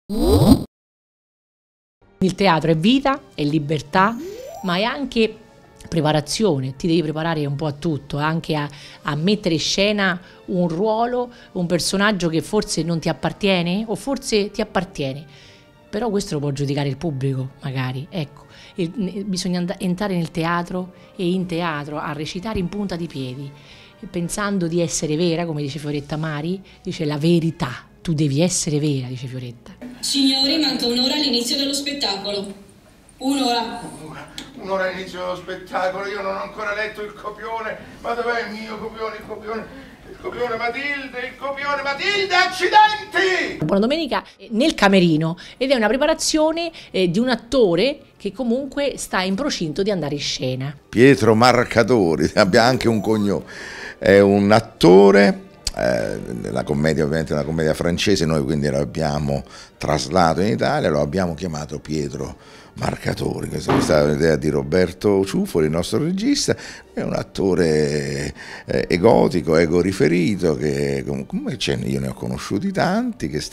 Il teatro è vita, è libertà, ma è anche preparazione, ti devi preparare un po' a tutto, anche a mettere in scena un ruolo, un personaggio che forse non ti appartiene o forse ti appartiene, però questo lo può giudicare il pubblico magari, ecco, bisogna entrare nel teatro e in teatro a recitare in punta di piedi, pensando di essere vera, come dice Fioretta Mari, dice la verità, tu devi essere vera, dice Fioretta. Signori, manca un'ora all'inizio dello spettacolo. Un'ora. Un'ora all'inizio dello spettacolo, io non ho ancora letto il copione, ma dov'è il mio copione, il copione Matilde, accidenti! Buona domenica nel camerino ed è una preparazione di un attore che comunque sta in procinto di andare in scena. Pietro Marcatori, abbia anche un cognome, è un attore. La commedia ovviamente è una commedia francese, noi quindi lo abbiamo traslato in Italia, lo abbiamo chiamato Pietro Marcatori. Questa è stata un'idea di Roberto Ciuffoli, il nostro regista. È un attore egotico, egoriferito, che come io ne ho conosciuti tanti che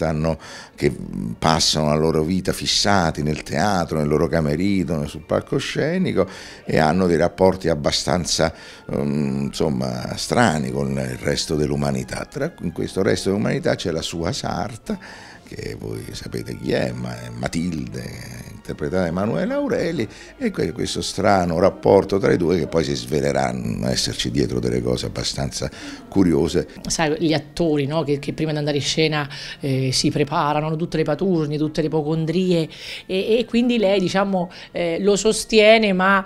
passano la loro vita fissati nel teatro, nel loro camerino, sul palcoscenico, e hanno dei rapporti abbastanza insomma strani con il resto dell'umanità. In questo resto dell'umanità c'è la sua sarta, che voi sapete chi è, Matilde, interpretata da Emanuele Aureli, e questo strano rapporto tra i due che poi si sveleranno esserci dietro delle cose abbastanza curiose. Sai, gli attori, no, che prima di andare in scena si preparano, hanno tutte le paturnie, tutte le ipocondrie, e quindi lei, diciamo, lo sostiene, ma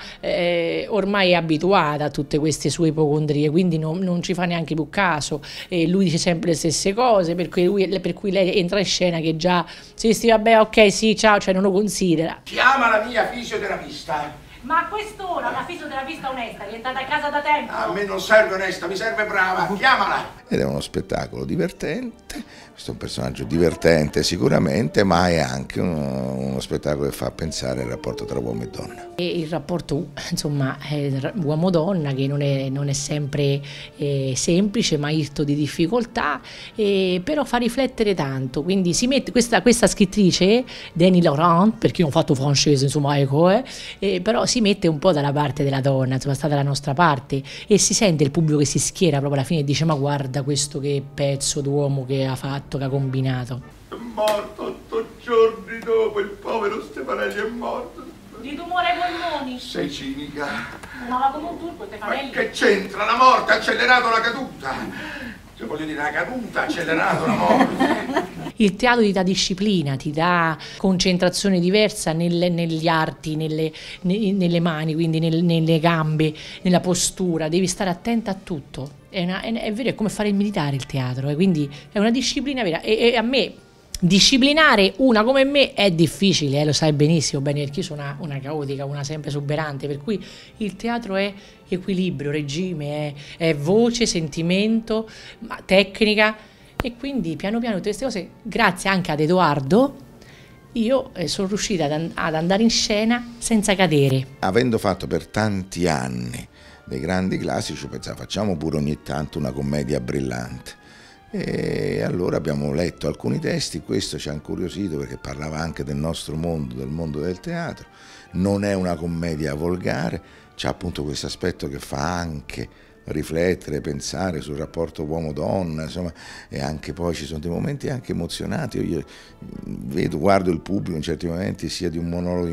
ormai è abituata a tutte queste sue ipocondrie, quindi non ci fa neanche più caso, e lui dice sempre le stesse cose, per cui lei entra in scena che già sì, vabbè, ok, sì, ciao, cioè non lo considera. Chiama la mia fisioterapista. Ma a quest'ora una fisioterapista onesta, rientrata a casa da tempo? A me non serve onesta, mi serve brava, chiamala! Ed è uno spettacolo divertente, questo è un personaggio divertente sicuramente, ma è anche uno spettacolo che fa pensare al rapporto tra uomo e donna. E il rapporto, insomma, uomo-donna, che non è sempre semplice, ma irto di difficoltà, però fa riflettere tanto, quindi si mette questa scrittrice, Dany Laurent, perché io ho fatto francese, insomma, ecco, però si mette un po' dalla parte della donna, insomma, sta dalla nostra parte, e si sente il pubblico che si schiera proprio alla fine e dice: ma guarda questo che pezzo d'uomo che ha fatto, che ha combinato. È morto 8 giorni dopo, il povero Stefanelli è morto. Di tumore ai polmoni. Sei cinica. Ma come un turco, Stefanelli. Ma che c'entra? La morte ha accelerato la caduta. Cioè, voglio dire, la caduta ha accelerato la morte. Il teatro ti dà disciplina, ti dà concentrazione diversa negli arti, nelle mani, quindi nelle gambe, nella postura, devi stare attenta a tutto. È vero, è come fare il militare il teatro, quindi è una disciplina vera, e a me disciplinare una come me è difficile, lo sai benissimo, bene, perché io sono una caotica, una sempre esuberante, per cui il teatro è equilibrio, regime, è voce, sentimento, tecnica, e quindi piano piano tutte queste cose, grazie anche ad Edoardo, io sono riuscita ad andare in scena senza cadere. Avendo fatto per tanti anni dei grandi classici, pensavo facciamo pure ogni tanto una commedia brillante. E allora abbiamo letto alcuni testi, questo ci ha incuriosito perché parlava anche del nostro mondo, del mondo del teatro. Non è una commedia volgare, c'ha appunto questo aspetto che fa anche riflettere, pensare sul rapporto uomo-donna, insomma, e anche poi ci sono dei momenti anche emozionati. Io guardo il pubblico in certi momenti, sia di un monologo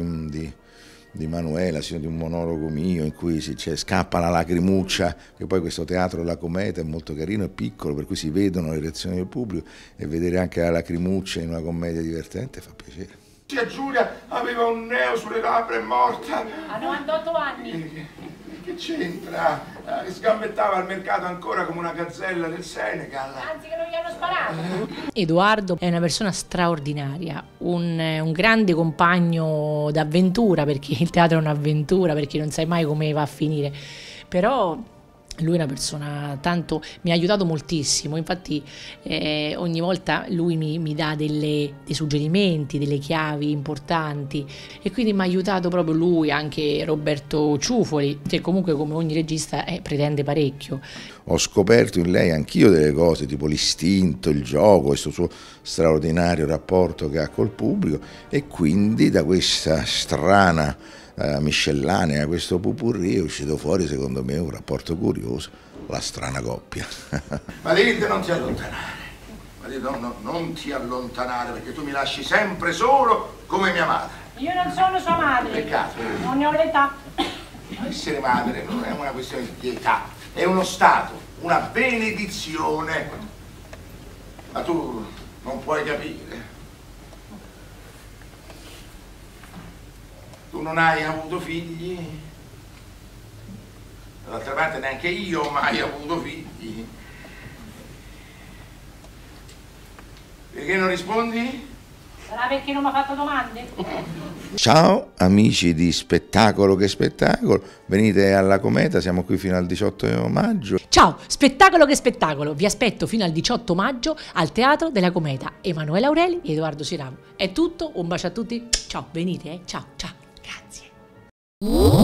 di Manuela, sia di un monologo mio in cui scappa la lacrimuccia, che poi questo teatro La Cometa è molto carino e piccolo, per cui si vedono le reazioni del pubblico, e vedere anche la lacrimuccia in una commedia divertente fa piacere. Zia Giulia aveva un neo sulle labbra, è morta. A 98 anni. Che c'entra? Sgambettava al mercato ancora come una gazzella del Senegal. Anzi, che non gli hanno sparato. Edoardo è una persona straordinaria, un grande compagno d'avventura, perché il teatro è un'avventura, perché non sai mai come va a finire, però Lui è una persona tanto, mi ha aiutato moltissimo, infatti ogni volta lui mi dà dei suggerimenti, delle chiavi importanti, e quindi mi ha aiutato proprio lui, anche Roberto Ciufoli, che comunque come ogni regista pretende parecchio. Ho scoperto in lei anch'io delle cose, tipo l'istinto, il gioco, questo suo straordinario rapporto che ha col pubblico, e quindi da questa strana miscellanea, questo pupurri, è uscito fuori secondo me un rapporto curioso, la strana coppia. Matilde, non ti allontanare, Matilde, non ti allontanare, perché tu mi lasci sempre solo come mia madre. Io non sono sua madre. Peccato. Non ne ho l'età. Essere madre non è una questione di età, è uno stato, una benedizione. Ma tu non puoi capire. Tu non hai avuto figli, d'altra parte neanche io ho mai avuto figli. Perché non rispondi? Sarà perché non mi ha fatto domande? Ciao amici di Spettacolo che Spettacolo, venite alla Cometa, siamo qui fino al 18 maggio. Ciao, Spettacolo che Spettacolo, vi aspetto fino al 18 maggio al Teatro della Cometa. Emanuele Aureli e Edoardo Siramo. È tutto, un bacio a tutti, ciao, venite, ciao, ciao. Grazie.